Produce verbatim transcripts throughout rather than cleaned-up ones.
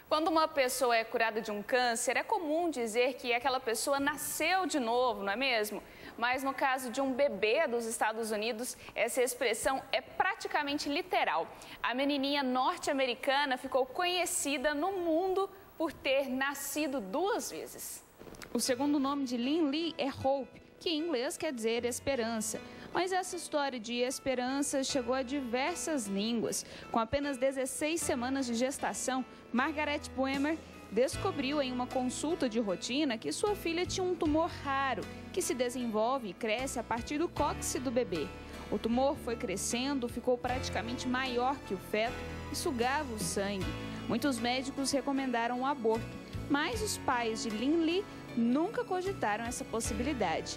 Quando uma pessoa é curada de um câncer, é comum dizer que aquela pessoa nasceu de novo, não é mesmo? Mas no caso de um bebê dos Estados Unidos, essa expressão é praticamente literal. A menininha norte-americana ficou conhecida no mundo por ter nascido duas vezes. O segundo nome de Lynn Lee é Hope, que em inglês quer dizer esperança. Mas essa história de esperança chegou a diversas línguas. Com apenas dezesseis semanas de gestação, Margaret Boehmer descobriu em uma consulta de rotina que sua filha tinha um tumor raro, que se desenvolve e cresce a partir do cóccix do bebê. O tumor foi crescendo, ficou praticamente maior que o feto e sugava o sangue. Muitos médicos recomendaram o aborto, mas os pais de Lynn Lee nunca cogitaram essa possibilidade.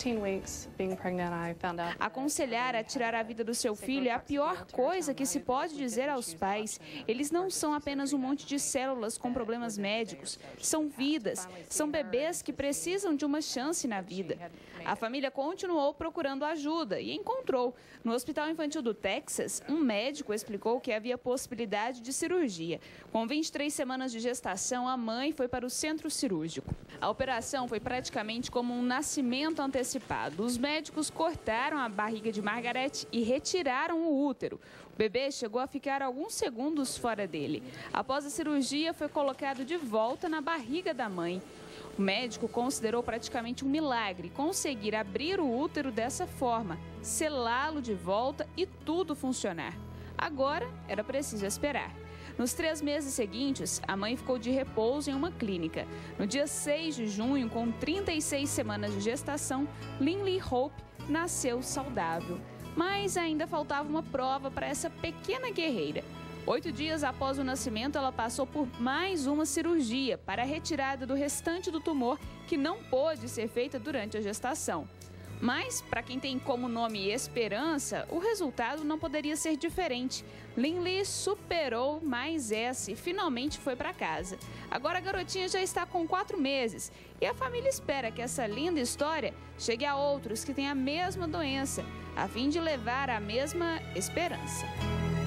Aconselhar a tirar a vida do seu filho é a pior coisa que se pode dizer aos pais. Eles não são apenas um monte de células com problemas médicos. São vidas, são bebês que precisam de uma chance na vida. A família continuou procurando ajuda e encontrou. No Hospital Infantil do Texas, um médico explicou que havia possibilidade de cirurgia. Com vinte e três semanas de gestação, a mãe foi para o centro cirúrgico. A operação foi praticamente como um nascimento antecipado. Os médicos cortaram a barriga de Margaret e retiraram o útero. O bebê chegou a ficar alguns segundos fora dele. Após a cirurgia, foi colocado de volta na barriga da mãe. O médico considerou praticamente um milagre conseguir abrir o útero dessa forma, selá-lo de volta e tudo funcionar. Agora, era preciso esperar. Nos três meses seguintes, a mãe ficou de repouso em uma clínica. No dia seis de junho, com trinta e seis semanas de gestação, Lynn Lee Hope nasceu saudável. Mas ainda faltava uma prova para essa pequena guerreira. Oito dias após o nascimento, ela passou por mais uma cirurgia para a retirada do restante do tumor que não pôde ser feita durante a gestação. Mas, para quem tem como nome Esperança, o resultado não poderia ser diferente. Lynn Lee superou mais essa e finalmente foi para casa. Agora a garotinha já está com quatro meses e a família espera que essa linda história chegue a outros que têm a mesma doença, a fim de levar a mesma esperança.